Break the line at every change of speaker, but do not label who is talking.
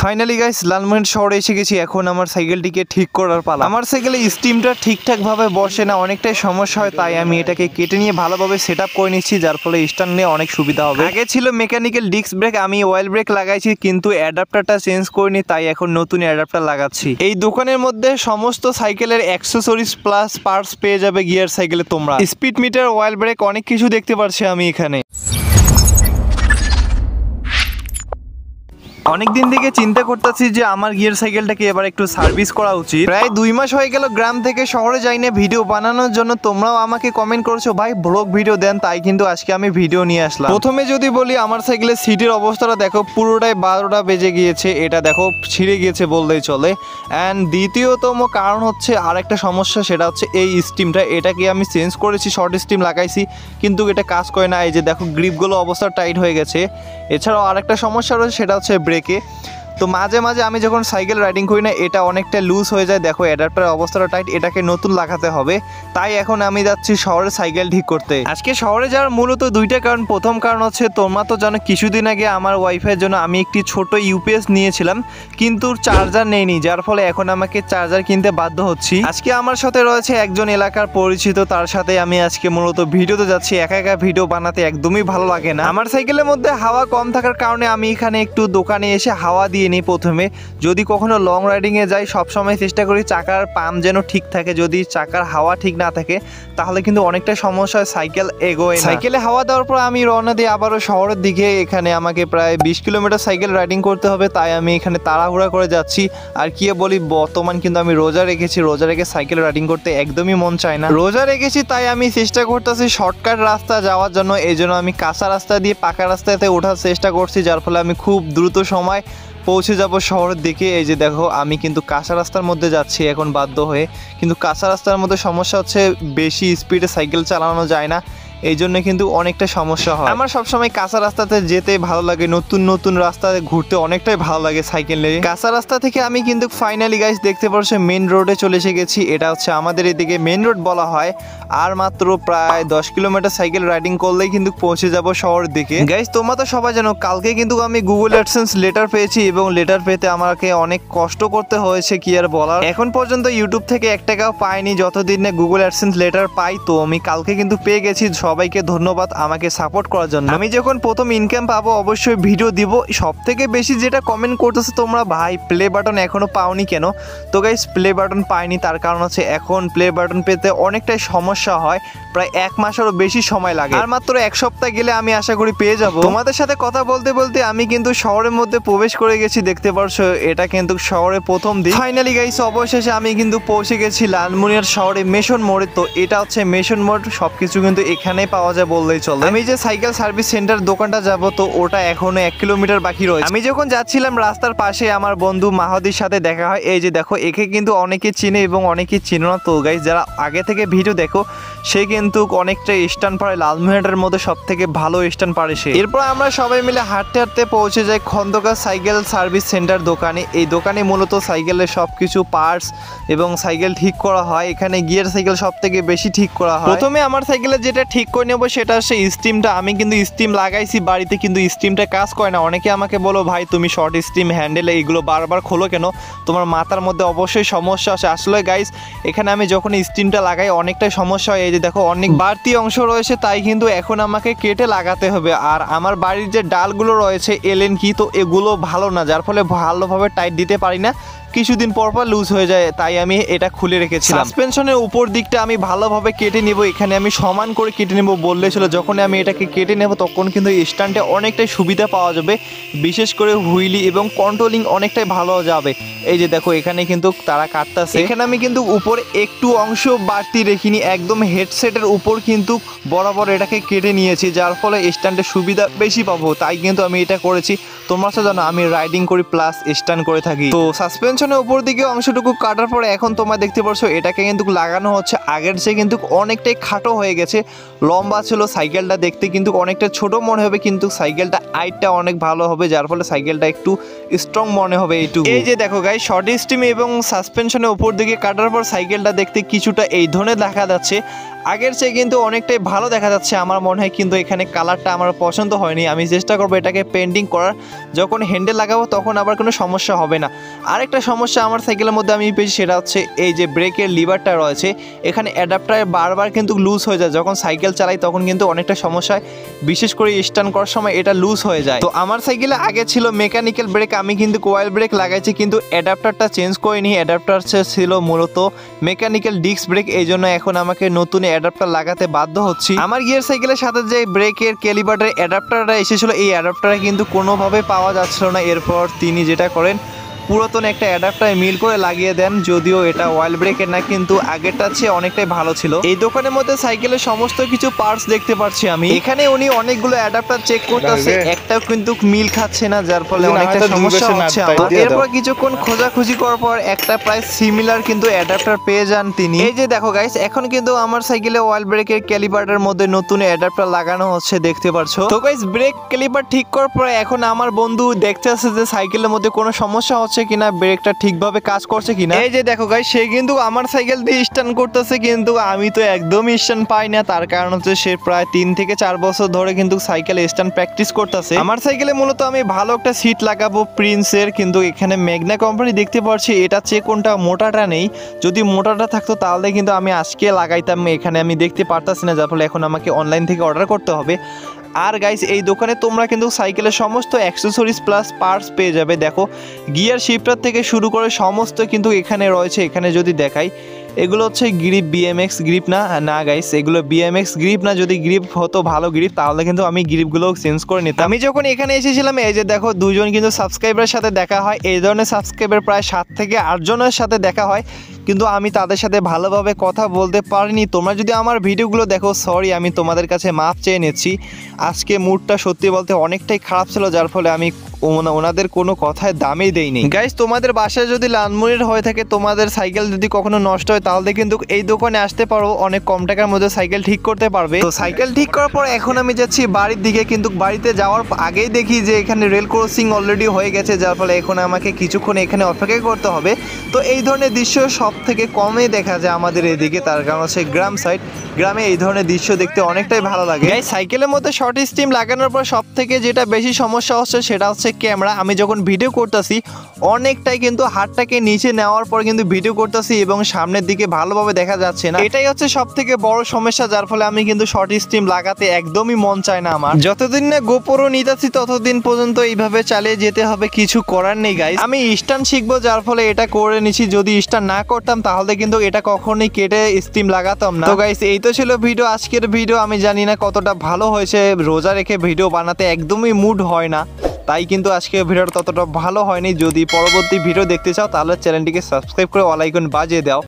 Finally guys Lalmohan শহরে এসে গেছি। এখন আমার সাইকেলটিকে ঠিক করার পালা। আমার সাইকেলে স্টিমটা ঠিকঠাক ভাবে বসে না, অনেকটাই সমস্যা হয়, তাই আমি এটাকে কেটে নিয়ে ভালোভাবে সেট আপ করে নিচ্ছি, যার ফলে স্ট্যান্ড নিয়ে অনেক সুবিধা হবে। আগে ছিল মেকানিক্যাল ডিস্ক ব্রেক, আমি অয়েল ব্রেক লাগাইছি, কিন্তু অ্যাডাপ্টারটা চেঞ্জ করিনি, তাই এখন নতুন অ্যাডাপ্টার লাগাচ্ছি। এই দোকানের মধ্যে সমস্ত সাইকেলের অ্যাক্সেসরিজ প্লাস পার্টস পেয়ে যাবে গিয়ার সাইকেলে তোমরা। স্পিড মিটার, অয়েল ব্রেক, অনেক কিছু দেখতে পাচ্ছি আমি এখানে। অনেকদিন থেকে চিন্তা করতেছি যে আমার গিয়ার সাইকেলটাকে এবার একটু সার্ভিস করা উচিত। প্রায় 2 মাস হয়ে গেল গ্রাম থেকে শহরে যাই না ভিডিও বানানোর জন্য। তোমরাও আমাকে কমেন্ট করছো ভাই ব্লগ ভিডিও দেন, তাই কিন্তু আজকে আমি ভিডিও নিয়ে আসলাম। প্রথমে যদি বলি আমার সাইকেলের সিটের অবস্থাটা দেখো, পুরোটাই 12টা বেজে গিয়েছে, এটা দেখো ছিঁড়ে গিয়েছে বললেই চলে। অ্যান্ড দ্বিতীয়তম কারণ হচ্ছে আরেকটা সমস্যা, সেটা হচ্ছে এই স্টিমটা। এটাকে আমি চেঞ্জ করেছি, শর্ট স্টিম লাগাইছি, কিন্তু এটা কাজ করে না। এই যে দেখো গ্রিপগুলো অবস্থা টাইট হয়ে গেছে। এছাড়াও আরেকটা সমস্যা রয়েছে, সেটা হচ্ছে ব্রেকে। তো মাঝে মাঝে আমি যখন সাইকেল রাইডিং করি না, এটা অনেকটা লুজ হয়ে যায়। দেখো অ্যাডাপ্টারের অবস্থাটা টাইট, এটাকে নতুন লাগাতে হবে। তাই এখন আমি যাচ্ছি শহরে সাইকেল ঠিক করতে। আজকে শহরে যাওয়ার মূলত দুইটা কারণ। প্রথম কারণ হচ্ছে তোমরা তো জানো কিছুদিন আগে আমার ওয়াইফাইয়ের জন্য আমি একটি ছোট ইউপিএস নিয়েছিলাম, কিন্তু চার্জার নেইনি, যার ফলে এখন আমাকে চার্জার কিনতে বাধ্য হচ্ছি। আজকে আমার সাথে রয়েছে একজন এলাকার পরিচিত, তার সাথে আমি আজকে মূলত ভিডিওতে যাচ্ছি। একা একা ভিডিও বানাতে একদমই ভালো লাগে না। আমার সাইকেলের মধ্যে হাওয়া কম থাকার কারণে আমি এখানে একটু দোকানে এসে হাওয়া দিয়ে নিই প্রথমে। যদি কখনো লং রাইডিংয়ে যাই সবসময় চেষ্টা করি চাকার পাম্প যেন ঠিক থাকে। যদি চাকার হাওয়া ঠিক না থাকে তাহলে কিন্তু অনেকটা সমস্যা হয়, সাইকেল এগোয় না। সাইকেলে হাওয়া দেওয়ার পর আমি রওনা দিই আবারও শহরের দিকে। এখানে আমাকে প্রায় 20 কিলোমিটার সাইকেল রাইডিং করতে হবে, তাই আমি এখানে তাড়াহুড়া করে যাচ্ছি। আর কি বলি, বর্তমান কিন্তু আমি রোজা রেখেছি, রোজা রেখে সাইকেল রাইডিং করতে একদমই মন চায় না। রোজা রেখেছি তাই আমি চেষ্টা করতেছি শর্টকাট রাস্তা যাওয়ার জন্য। এই জন্য আমি কাঁচা রাস্তা দিয়ে পাকা রাস্তাতে ওঠার চেষ্টা করছি, যার ফলে আমি খুব দ্রুত সময় পৌঁছে যাব শহরের দিকে। এই যে দেখো আমি কিন্তু কাঁচা রাস্তার মধ্যে যাচ্ছি এখন বাধ্য হয়ে, কিন্তু কাঁচা রাস্তার মধ্যে সমস্যা হচ্ছে বেশি স্পিডে সাইকেল চালানো যায় না, এই জন্য কিন্তু অনেকটা সমস্যা হয়। আমার সবসময় কাঁচা রাস্তাতে যেতে ভালো লাগে, নতুন নতুন রাস্তাতে ঘুরতে অনেকটাই ভালো লাগে সাইকেল নিয়ে। কাঁচা রাস্তা থেকে আমি কিন্তু ফাইনালি গাইস দেখতে পাচ্ছি মেন রোডে চলে এসে গেছি। এটা হচ্ছে আমাদের এদিকে মেন রোড বলা হয়। আর মাত্র প্রায় 10 কিলোমিটার সাইকেল রাইডিং করলেই কিন্তু পৌঁছে যাব শহরের দিকে। গাইস তোমরা তো সবাই জানো কালকে কিন্তু আমি গুগল অ্যাডসেন্স লেটার পেয়েছি, এবং লেটার পেতে আমাকে অনেক কষ্ট করতে হয়েছে, কি আর বলার। এখন পর্যন্ত ইউটিউব থেকে 1 টাকাও পাইনি যতদিন না গুগল অ্যাডসেন্স লেটার পাই। তো আমি কালকে কিন্তু পেয়ে গেছি। সবাইকে ধন্যবাদ আমাকে সাপোর্ট করার জন্য। আমি যখন প্রথম ইনকাম পাবো অবশ্যই ভিডিও দিব। সব থেকে বেশি যেটা কমেন্ট করতেছে তোমরা, ভাই প্লে বাটন এখনো পাওনি কেন? তো গাইস প্লে বাটন পাইনি, তার কারণ হচ্ছে এখন প্লে বাটন পেতে অনেকটাই সমস্যা হয়, প্রায় 1 মাসেরও বেশি সময় লাগে। আর মাত্র 1 সপ্তাহ গেলে আমি আশা করি পেয়ে যাব। তোমাদের সাথে কথা বলতে বলতে আমি কিন্তু শহরের মধ্যে প্রবেশ করে গেছি, দেখতে পারছো এটা কিন্তু শহরের প্রথম দিন। ফাইনালি গাইস অবশেষে আমি কিন্তু পৌঁছে গেছি লালমনিরহাট শহরে মেশন মোড়ে। তো এটা হচ্ছে মেশন মোড়, সবকিছু কিন্তু এখানেই পাওয়া যায় বললেই চলে। আমি যে সাইকেল সার্ভিস সেন্টার দোকানটা যাব, তো ওটা এখনো 1 কিলোমিটার বাকি রয়েছে। আমি যখন যাচ্ছিলাম রাস্তার পাশে আমার বন্ধু মাহাদির সাথে দেখা হয়। এই যে দেখো একে কিন্তু অনেকে চিনে এবং অনেকে চিনে না। তো গাইস যারা আগে থেকে ভিডিও দেখো সে কিন্তু অনেকটা স্ট্যান্ড পারে, লালমনিরহাটের মধ্যে সব থেকে ভালো স্ট্যান্ড পারে সে। এরপর আমরা সবাই মিলে হাঁটতে হাঁটতে পৌঁছে যাই খন্দকার সাইকেল সার্ভিস সেন্টার দোকানে। এই দোকানে মূলত সাইকেলের সবকিছু পার্টস এবং সাইকেল ঠিক করা হয়। এখানে গিয়ার সাইকেল সব থেকে বেশি ঠিক করা হয়। প্রথমে আমার সাইকেলে যেটা ঠিক করে নেবো সেটা হচ্ছে স্টিমটা। আমি কিন্তু স্টিম লাগাইছি বাড়িতে, কিন্তু স্টিমটা কাজ করে না। অনেকে আমাকে বলো ভাই তুমি শর্ট স্টিম হ্যান্ডেল এইগুলো বারবার খোলো কেন, তোমার মাথার মধ্যে অবশ্যই সমস্যা আছে। আসলে গাইস এখানে আমি যখন স্টিমটা লাগাই অনেকটাই সমস্যা হয়। এই যে দেখো অনেক বাড়তি অংশ রয়েছে, তাই কিন্তু এখন আমাকে কেটে লাগাতে হবে। আর আমার বাড়ির যে ডালগুলো রয়েছে এলেন কি, তো এগুলো ভালো না, যার ফলে ভালোভাবে টাইট দিতে পারি না, কিছুদিন পর পর লুজ হয়ে যায়, তাই আমি এটা খুলে রেখেছিলাম। সাসপেনশনের উপর দিকটা আমি ভালোভাবে কেটে নিব, এখানে আমি সমান করে কেটে নেব বললে ছিল। যখন আমি এটাকে কেটে নেব তখন কিন্তু স্ট্যান্ডে অনেকটাই সুবিধা পাওয়া যাবে, বিশেষ করে হুইলি এবং কন্ট্রোলিং অনেকটাই ভালো যাবে। এই যে দেখো এখানে কিন্তু তারা কাটতেছে। এখানে আমি কিন্তু উপরে একটু অংশ বাড়তি রেখিনি, একদম হেডসেটের উপর কিন্তু বরাবর এটাকে কেটে নিয়েছি, যার ফলে স্ট্যান্ডে সুবিধা বেশি পাবো, তাই কিন্তু আমি এটা করেছি। তোমরা তো জানো আমি রাইডিং করি প্লাস স্ট্যান্ড করে থাকি। তো সাসপেনশন সাসপেনশনের উপর দিকে অংশটুকু কাটার পরে এখন তোমরা দেখতে পাচ্ছ এটাকে কিন্তু লাগানো হচ্ছে আগের চেয়ে কিন্তু অনেকটাই খাটো হয়ে গেছে। লম্বা ছিল সাইকেলটা, দেখতে কিন্তু অনেকটা ছোট মনে হবে, কিন্তু সাইকেলটা হাইটটা অনেক ভালো হবে, যার ফলে সাইকেলটা একটু স্ট্রং মনে হবে এইটুকু। এই যে দেখো গাইস, শর্ট স্টিম এবং সাসপেনশনের উপর দিকে কাটার পর সাইকেলটা দেখতে কিছুটা এই ধরনের দেখা যাচ্ছে। আগের চেয়ে কিন্তু অনেকটাই ভালো দেখা যাচ্ছে আমার মনে হয়, কিন্তু এখানে কালারটা আমার পছন্দ হয়নি। আমি চেষ্টা করবো এটাকে পেন্টিং করার, যখন হ্যান্ডেল লাগাবো তখন আবার কোনো সমস্যা হবে না। আরেকটা সমস্যা আমার সাইকেলের মধ্যে আমি পেয়েছি, সেটা হচ্ছে এই যে ব্রেকের লিভারটা রয়েছে, এখানে অ্যাডাপ্টার বারবার কিন্তু লুজ হয়ে যায়। যখন সাইকেল চালাই তখন কিন্তু অনেকটা সমস্যা হয়, বিশেষ করে স্টার্ট করার সময় এটা লুজ হয়ে যায়। তো আমার সাইকেলে আগে ছিল মেকানিক্যাল ব্রেক, আমি কিন্তু কয়েল ব্রেক লাগাইছি, কিন্তু অ্যাডাপ্টারটা চেঞ্জ করিনি। অ্যাডাপ্টার ছিল মূলত মেকানিক্যাল ডিস্ক ব্রেক, এই জন্য এখন আমাকে নতুন অ্যাডাপ্টার লাগাতে বাধ্য হচ্ছি। আমার গিয়ার সাইকেলের সাথে যে ব্রেকের ক্যালিপারের অ্যাডাপ্টারটা এসেছিল, এই অ্যাডাপ্টারে কিন্তু কোনোভাবে পাওয়া যাচ্ছিল না। এরপর তিনি যেটা করেন, পুরাতন একটা অ্যাডাপ্টার মিল করে লাগিয়ে দেন, যদিও এটা অয়েল ব্রেকের না, কিন্তু আগেরটা চেয়ে অনেকটাই ভালো ছিল। এই দোকানের মধ্যে সাইকেলের সমস্ত কিছু পার্টস দেখতে পাচ্ছি আমি। এখানে উনি অনেকগুলো অ্যাডাপ্টার চেক করতেছে, একটাও কিন্তু মিল খাচ্ছে না, যার ফলে অনেকটা সমস্যা হচ্ছে আমার। এরপর কিছুক্ষণ খোঁজাখুঁজি করার পর একটা প্রায় সিমিলার কিন্তু অ্যাডাপ্টার পেয়ে যান তিনি। এই যে দেখো গাইস, এখন কিন্তু আমার সাইকেলে অয়েল ব্রেকের ক্যালিপারের মধ্যে নতুন অ্যাডাপ্টার লাগানো হচ্ছে, দেখতে পাচ্ছ। তো গাইস, ব্রেক ক্যালিপার ঠিক করার পরে এখন আমার বন্ধু দেখতে আসছে যে সাইকেলের মধ্যে কোনো সমস্যা হচ্ছে কিনা, ব্রেকটা ঠিকভাবে কাজ করছে কিনা। এই যে দেখো গাইস, সে কিন্তু আমার সাইকেল দিয়ে স্টার্ট করতেছে, কিন্তু আমি তো একদমই স্টার্ট পাই না। তার কারণ হচ্ছে সে প্রায় 3 থেকে 4 বছর ধরে কিন্তু সাইকেল স্টার্ট প্র্যাকটিস করতেছে। আমার সাইকেলে মূলত আমি ভালো একটা সিট লাগাবো প্রিন্সের, কিন্তু এখানে ম্যাগনা কোম্পানি দেখতে পাচ্ছি, এটা চেয়ে কোনটা মোটাটা নেই। যদি মোটাটা থাকতো তাহলে কিন্তু আমি আজকে লাগাইতাম, এখানে আমি দেখতে পারতাছি না, যার ফলে এখন আমাকে অনলাইন থেকে অর্ডার করতে হবে। আর গাইস, এই দোকানে তোমরা কিন্তু সাইকেলের সমস্ত অ্যাক্সেসরিজ প্লাস পার্টস পেয়ে যাবে। দেখো, গিয়ার শিফটার থেকে শুরু করে সমস্ত কিন্তু এখানে রয়েছে। এখানে যদি দেখাই, এগুলো হচ্ছে গ্রিপ, বিএমএক্স গ্রিপ না গাইস, এগুলো বিএমএক্স গ্রিপ না। যদি গ্রিপ হতো ভালো গ্রিপ, তাহলে কিন্তু আমি গ্রিপগুলো চেঞ্জ করে নিতাম। আমি যখন এখানে এসেছিলাম, এই যে দেখো, দুজন কিন্তু সাবস্ক্রাইবারের সাথে দেখা হয়। এই ধরনের সাবস্ক্রাইবার প্রায় 7 থেকে 8 জনের সাথে দেখা হয়, কিন্তু আমি তাদের সাথে ভালোভাবে কথা বলতে পারিনি। তোমরা যদি আমার ভিডিওগুলো দেখো, সরি, আমি তোমাদের কাছে মাপ চেয়ে নিচ্ছি। আজকে মুডটা সত্যি বলতে অনেকটাই খারাপ ছিল, যার ফলে আমি ওনাদের কোনো কথায় দামই দেইনি। গাইস, তোমাদের বাসায় যদি লালমনির হয়ে থাকে, তোমাদের সাইকেল যদি কখনো নষ্ট হয়, তাহলে কিন্তু এই দোকানে আসতে পারো, অনেক কম টাকার মধ্যে সাইকেল ঠিক করতে পারবে। তো সাইকেল ঠিক করার পর এখন আমি যাচ্ছি বাড়ির দিকে, কিন্তু বাড়িতে যাওয়ার আগেই দেখি যে এখানে রেল ক্রসিং অলরেডি হয়ে গেছে, যার ফলে এখন আমাকে কিছুক্ষণ এখানে অপেক্ষা করতে হবে। তো এই ধরনের দৃশ্য সব থেকে কমই দেখা যায় আমাদের এদিকে, তার কারণ হচ্ছে গ্রাম সাইড। গ্রামে এই ধরনের দৃশ্য দেখতে অনেকটাই ভালো লাগে। গাইস, সাইকেলের মধ্যে শর্ট স্টিম লাগানোর পর সব থেকে যেটা বেশি সমস্যা হচ্ছে, সেটা হচ্ছে ক্যামেরা। আমি যখন ভিডিও করতেছি, অনেকটাই কিন্তু হাতটাকে নিচে নেওয়ার পর কিন্তু ভিডিও করতেছি এবং সামনের দিকে ভালোভাবে দেখা যাচ্ছে না। এটাই হচ্ছে সব থেকে বড় সমস্যা, যার ফলে আমি কিন্তু শর্ট স্টিম লাগাতে একদমই মন চায় না আমার। যতদিন না গোপরও নিতেছি ততদিন পর্যন্ত এইভাবে চালিয়ে যেতে হবে, কিছু করার নেই গাইস। আমি স্ট্যান্ড শিখবো, যার ফলে এটা করে নিছি। যদি স্ট্যান্ড না করতাম তাহলে কিন্তু এটা কখনোই কেটে স্টিম লাগাতাম না। তো গাইস, এই তো ছিল ভিডিও, আজকের ভিডিও। আমি জানি না কতটা ভালো হয়েছে, রোজা রেখে ভিডিও বানাতে একদমই মুড হয় না, তাই কিন্তু আজকে ভিডিওটা ততটা ভালো হয়নি। যদি পরবর্তী ভিডিও দেখতে চাও, তাহলে চ্যানেলটিকে সাবস্ক্রাইব করে অল আইকন বাজিয়ে দাও।